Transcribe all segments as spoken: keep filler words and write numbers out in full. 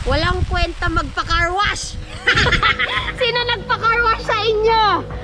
Walang kwenta magpa-car wash! Sino nagpa-car wash sa inyo?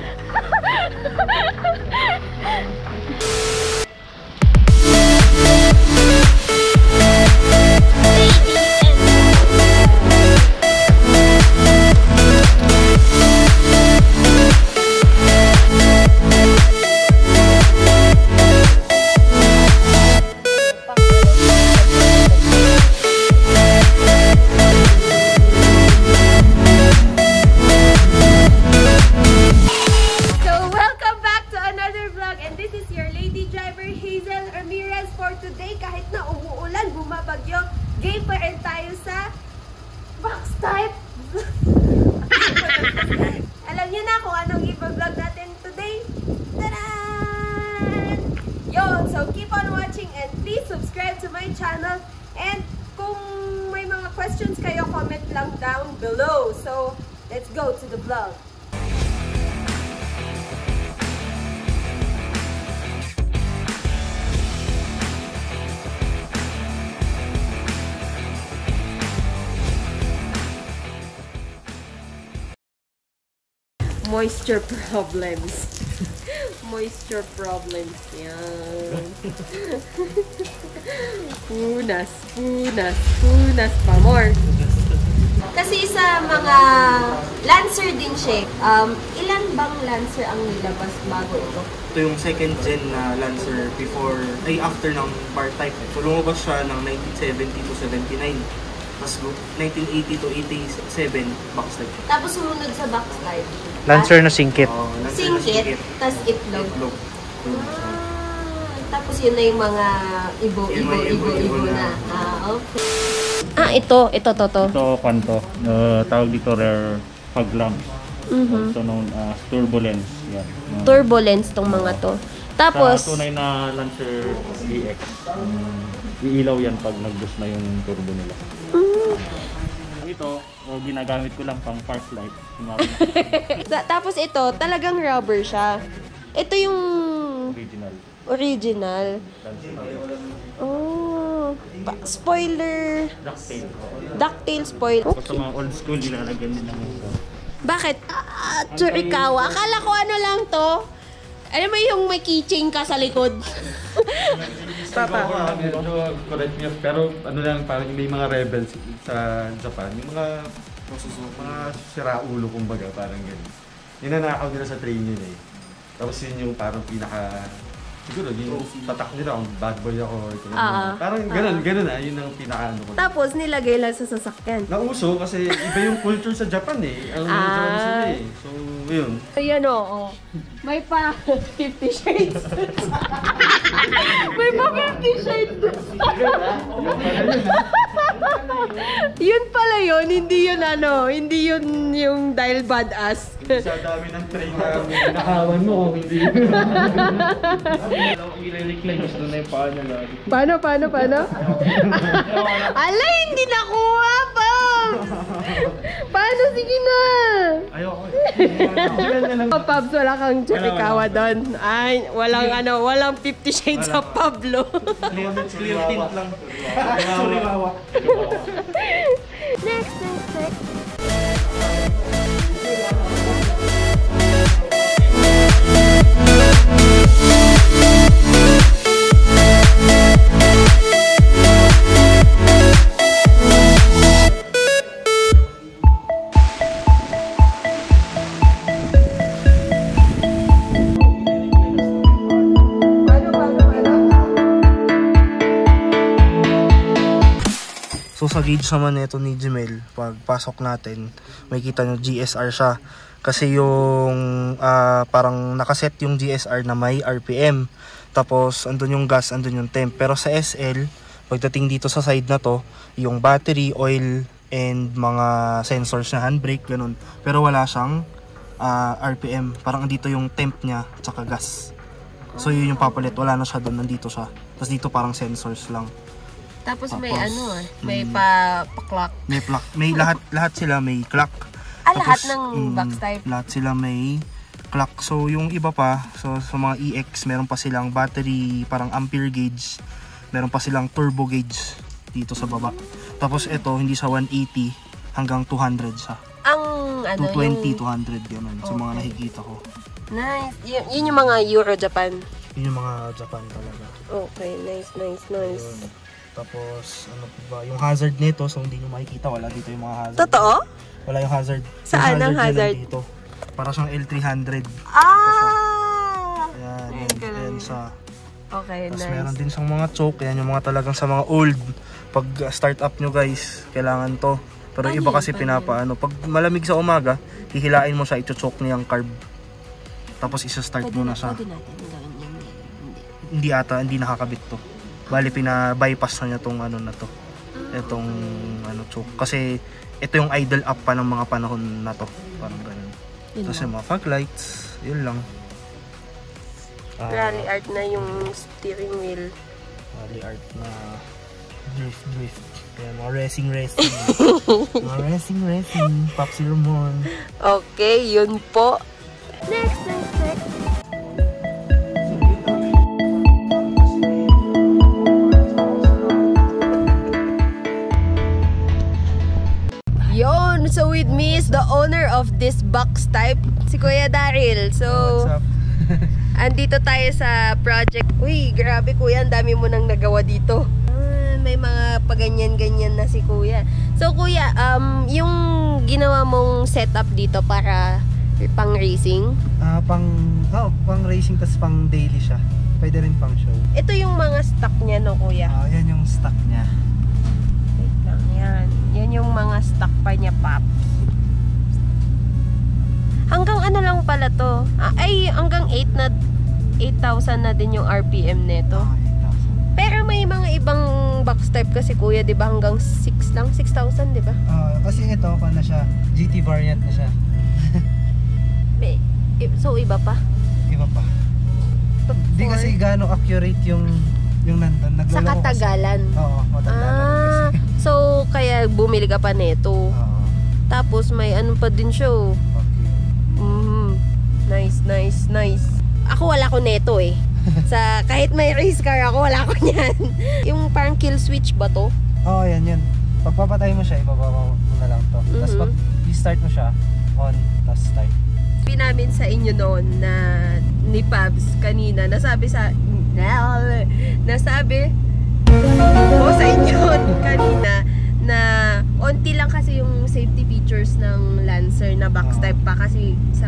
Game pa rin tayo sa box type. Alam niyo na kung anong i-vlog natin today. Tadaan! Yon, so keep on watching and please subscribe to my channel. And kung may mga questions kayo, comment lang down below. So let's go to the vlog. Moisture problems. Moisture problems. Yan. Punas, punas, punas pa more. Kasi sa mga Lancer din siya. Um, ilan bang Lancer ang nilabas bago ito? Ito yung second gen na Lancer before, ay after ng bar type. So lumabas siya ng nineteen seventy to seventy-nine. Tapos nineteen eighty to eighty-seven, box type. Tapos sumunod sa box type. Lancer na singkit. Oh, Lancer singkit, tas itlog. itlog. Ah, tapos yun na yung mga ibo, ibo, ibo, ibo na. Ah, okay. Ah, ito. Ito, to, to. Ito, kanto. Uh, tawag dito rare fog lamp. Mm-hmm. Also known as turbulence. Yan. Uh, Turbulence tong mga to. Tapos, sa tunay na Lancer D X, um, iilaw yan pag nag-boost na yung turbo nila. mm. Ito, o ginagamit ko lang pang park light. Tapos ito, talagang rubber siya. Ito yung Original. original. Oh, pa spoiler. Ducktail. Ducktail spoiler. Tapos sa mga old school, nilalagyan din ng ito. Bakit? Ah, Churikawa. Akala ko ano lang to. Alam mo yung may keychain ka sa likod? Papa. Medyo correct niya, pero ano lang, parang may mga rebels sa Japan, yung mga mga siraulo kumbaga, parang gano'n. Ninanakaw nila sa train yun eh. Tapos yun yung parang pinaka, siguro yung tatak nila kung bad boy ako. Ah, parang gano'n, gano'n ah, yun ang pinaka ano ko. Tapos nilagay lang sa sasakyan. Nauso kasi iba yung culture sa Japan eh. Ang Ah. Japan sila eh. So, yun. Ayan o. May pa fifty shades. May pa fifty shades. Yun pala yun. Hindi yun ano. Hindi yun yung dahil badass. Sa dami ng train na nakawan mo, hindi yun. I-reclaim gusto na yung paa niya lagi. Paano, paano, paano? Ala, hindi nakuha pa! Paano? Sige na! Ayoko. Oh, Pabs, wala kang Churikawa doon. Ay, walang ano, walang fifty shades sa Pablo. Clear tint lang. Next, next, next. So sa gauge naman nito ni Jemel, pag pasok natin, may kita nyo G S R siya. Kasi yung uh, parang nakaset yung G S R na may R P M. Tapos andun yung gas, andun yung temp. Pero sa S L, pagdating dito sa side na to, yung battery, oil, and mga sensors na handbrake, ganun. Pero wala siyang uh, R P M. Parang andito yung temp niya, tsaka gas. So yun yung papalit, wala na siya doon, nandito siya. Tapos dito parang sensors lang. Tapos may Tapos, ano ah, may mm, pa, pa-clock. May clock. May lahat lahat sila may clock. Ah, lahat Tapos, ng mm, box type? Lahat sila may clock. So yung iba pa, so sa mga E X, meron pa silang battery, parang ampere gauge. Meron pa silang turbo gauge dito sa baba. Tapos ito, hindi sa one eighty hanggang two hundred siya. Ang ano, two twenty, yung... two hundred ganun. Sa mga nakikita ko. Nice. Y- yun yung mga Euro Japan. Yun yung mga Japan talaga. Okay, nice, nice, nice. Ayun. Tapos, ano pa ba? Yung hazard nito, so hindi nyo makikita. Wala dito yung mga hazard. Totoo? Wala yung hazard. Saan yung ang hazard? Dito. Para siyang L three hundred. Ah! Ayan, Ayun yan, ka lang. yan siya. Okay, Tapos nice. meron din siyang mga choke. Yan yung mga talagang sa mga old. Pag uh, start up nyo guys, kailangan to. Pero Paano iba yun? kasi Paano pinapaano. Pag malamig sa umaga, hihilain mo siya, ito-choke niyang carb. Tapos isa-start Pwede mo na, na siya. pwede natin gawin yan. Hindi. Hindi ata, hindi nakakabit to. Bali, pina-bypass na niya tong ano na to. Itong ano, choke. Kasi ito yung idle up pa ng mga panahon na to. Parang ganun. Yun Tapos lang. yung mga fog lights, yun lang. Ah, Rally art na yung steering wheel. Rally art na drift, drift. Kaya mga racing, racing. mga racing, racing. Popsy Ramon. Okay, yun po. Next, next, next. Yon, so with me is the owner of this box type, si Kuya Daryl. So, What's up? andito tayo sa project. Uy, grabe kuya, ang dami mo nang nagawa dito. Ah, may mga paganyan-ganyan na si kuya. So kuya, um, yung ginawa mong setup dito para pang racing, Ah, pang, oh, pang racing tas pang daily siya. Pwede rin pang show. ito yung mga stock niya, no kuya? Ah, yan yung stock niya. Wait lang, yan. Yan yung mga stock pa niya, pap. Hanggang ano lang pala to? Ah, ay, hanggang eight na eight thousand na din yung R P M neto. Ah, eight thousand. Pero may mga ibang box type kasi kuya, 'di ba? Hanggang six lang, six thousand, 'di ba? Ah, kasi ito, pa na siya. G T variant na siya. May i- so iba pa. Iba pa. Hindi For- kasi gaano accurate yung yung nandun. Nagloloko sa kasi. katagalan. Oo, matanda na rin Ah, kasi. so kaya bumili ka pa neto. Oo. Tapos may ano pa din siya. oh. Okay. Mhm. Nice, nice, nice. Ako wala ko neto eh. Sa kahit may race car ako, wala ko niyan. Yung parang kill switch ba to? Oo, yan yun. Pag papatay mo siya, ibababa mo na lang to. Tapos Mhm. pag i-start mo siya, on, tapos start. Pinamin sa inyo noon na ni Pabs kanina, nasabi sa nasabi ko sa inyo kanina na onti lang kasi yung safety features ng Lancer na box type pa kasi sa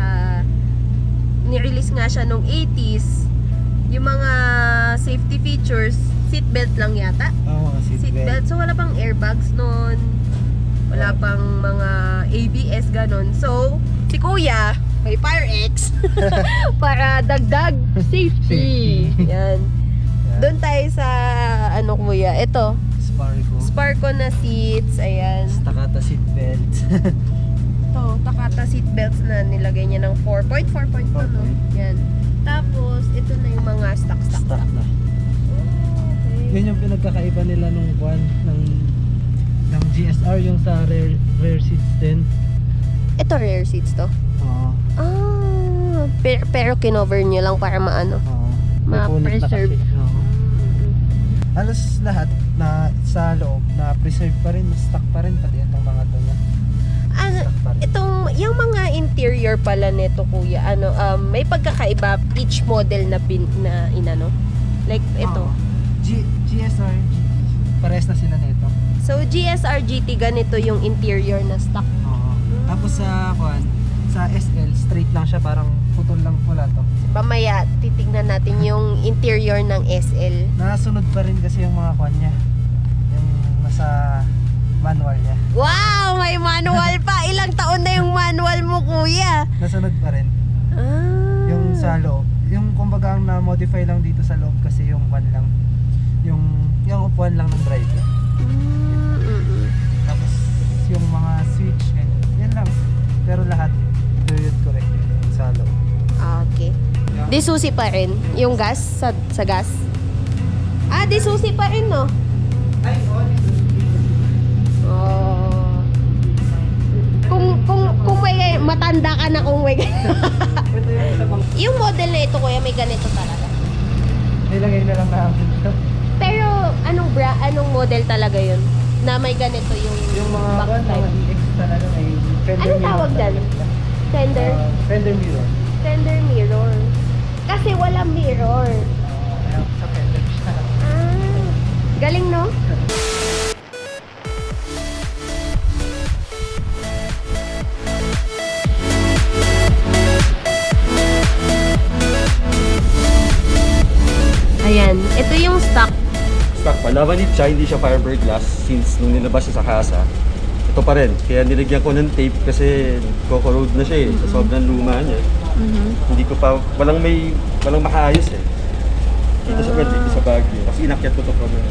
ni-release nga siya nung eighties. Yung mga safety features, seatbelt lang yata. Oo, mga seatbelt. Seatbelt. So wala pang airbags noon. Wala pang mga A B S ganon. So si Kuya may Fire X para dagdag safety. Yan. Doon tayo sa ano kuya, ito. Sparko. Sparko na seats, ayan. Takata seatbelt. Ito, Takata seatbelts na nilagay niya ng four point four point two, no? Yan. Tapos, ito na yung mga stock-stock. Stock na. Okay. Yun yung pinagkakaiba nila nung one ng ng G S R, yung sa rear, rear seats din. Ito rear seats to. Oo. Ah, pero, pero kinover nyo lang para maano. Oo. May punit na Ma-preserve. kasi. Oo. Halos lahat na sa loob na preserve pa rin, stock pa rin pati itong mga to niya. Ano, Stock pa rin. itong, yung mga interior pala nito kuya, ano, um, may pagkakaiba each model na, pin, na inano? Like, ito. Oo. G, GSR, G T. Parehas na sila nito. So, G S R G T, ganito yung interior na stock. Oo. Tapos sa kuan, sa S L straight lang siya, parang putol lang pula to. Mamaya, titignan natin yung interior ng S L. Nasunod pa rin kasi yung mga kuan niya. Yung nasa manual niya. Wow! May manual pa! Ilang taon na yung manual mo, kuya? Nasunod pa rin. Ah. Yung sa loob. Yung kumbaga ang na-modify lang dito sa loob kasi yung kuan lang. Yung yung upuan lang ng driver. Mm, mm, mm. Tapos yung mga switch, ganyan. Yan lang. Pero lahat, period correct yung sa loob. Okay. Di susi pa rin. Yung gas, sa, sa gas. Ah, di susi pa rin, no? Ay, oh, Oh. Kung, kung, kung may matanda ka na kung may ito yung isa pang yung model na ito, kuya, may ganito talaga. nilagay na lang namin. Pero, anong bra, anong model talaga yun? na may ganito yung, Yung mga box ano, type. mga E X talaga may fender Anong mirror tawag dyan? talaga. Fender? Ah, fender mirror. Fender mirror. Kasi walang mirror. Ah, sa fender siya. Ah, galing no? Ayan, ito yung stock. Stock pa. Lamanit siya, hindi siya fiberglass since nung nilabas siya sa kasa. Ito pa rin. Kaya nilagyan ko ng tape kasi koko-road na siya eh. Sa sobrang luma niya. Mm-hmm. Hindi ko pa, walang may, walang makaayos eh. Dito sa bed, dito sa Baguio. Kasi inakyat ko to from the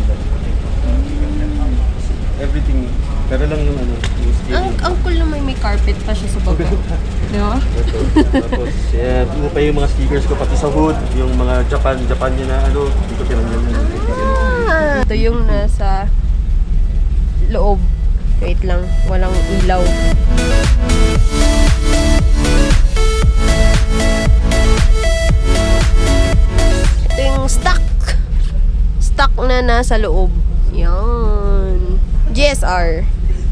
everything. Pero lang yung ano, yung skin. Ang, ang cool na may, may carpet pa siya sa baba. Di ba? Ito. Tapos, yeah, ito pa yung mga stickers ko pati sa hood. Yung mga Japan, Japan yun na ano, hindi ko tinanggal yung Ah, ito yung nasa loob. Wait lang, walang ilaw. Ito yung stock. Stock na nasa loob. Yan. G S R.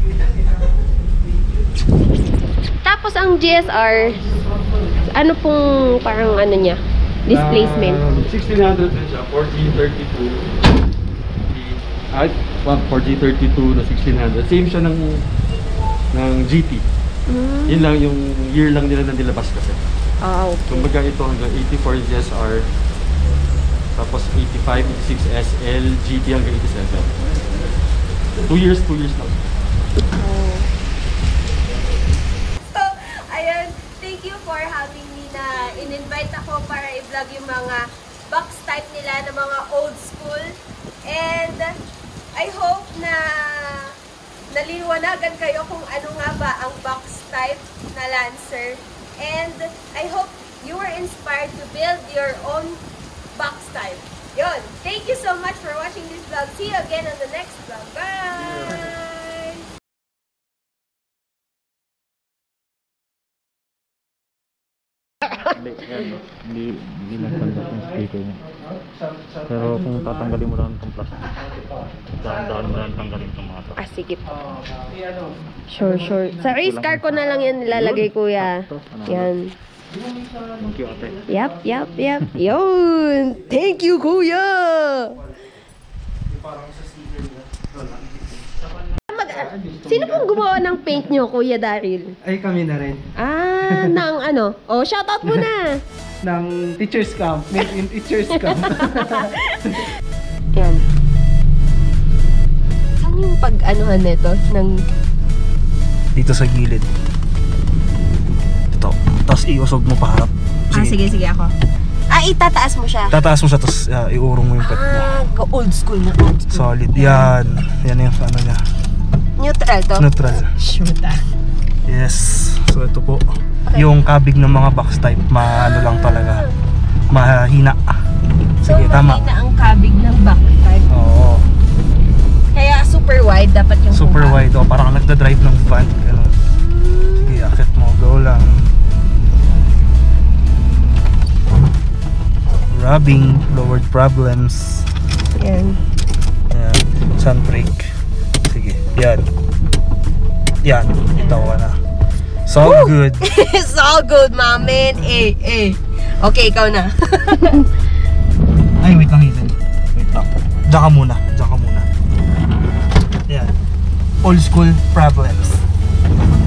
Tapos ang G S R, ano pong parang ano niya? Displacement. Uh, sixteen hundred din siya, four G thirty-two. Ay, four G thirty-two na sixteen hundred. Same siya ng ng G T. Mm. Yun lang yung year lang nila na nilabas kasi. Ah, okay. Kumbaga ito hanggang eighty-four G S R. Tapos eighty-five, eighty-six S L, G T hanggang eighty-seven. Two years, two years lang. Oh. So, ayun, thank you for having me na in-invite ako para i-vlog yung mga box type nila na mga old school. And I hope na naliwanagan kayo kung ano nga ba ang box type na Lancer. And I hope you were inspired to build your own box type. Yun. Thank you so much for watching this vlog. See you again on the next vlog. Bye! Hindi, yan, hindi, hindi lang tanggap yung speaker niya. Pero kung tatanggalin mo lang itong plastic, dahan-dahan mo lang tanggalin itong mga to. Ah, sige po. Sure, sure. Sa race car ko na lang yan nilalagay, kuya. Yan. Thank you, ate. Yap, yap, yap. Yun! Thank you, kuya! Mag Sino pong gumawa ng paint nyo, Kuya Daryl? Ay, kami na rin. Ah, ng ano? Oh, shoutout mo na! Ng teacher's camp. Made in teacher's camp. Yan. Saan yung pag-anuhan nito? Ng... Dito sa gilid. Ito. Tapos iusog mo paharap. Ah, sige, sige ako. Ah, itataas mo siya. Tataas mo siya, tapos uh, iurong mo yung pet mo. Ah, old school na old school. Solid. Yan. Yan yung ano niya. Neutral to? Neutral. Shoot ah. Yes. So ito po. Okay. Yung kabig ng mga box type, maano lang talaga. Mahina. Sige, so, tama. mahina ang kabig ng back type. Oo. Kaya super wide dapat yung Super kumpa. wide. O, parang nagda-drive ng van. Ganun. Sige, akit mo. Go lang. Rubbing, lowered problems. Yan. Yan. Sun brake. Sige, yan. Yan. Itawa na. So Woo! good. It's all good, my man. Eh, eh. Okay, ikaw na. Ay, wait lang, Hazel. Wait lang. Diyan ka muna. Diyan ka muna. Yan. Old school problems.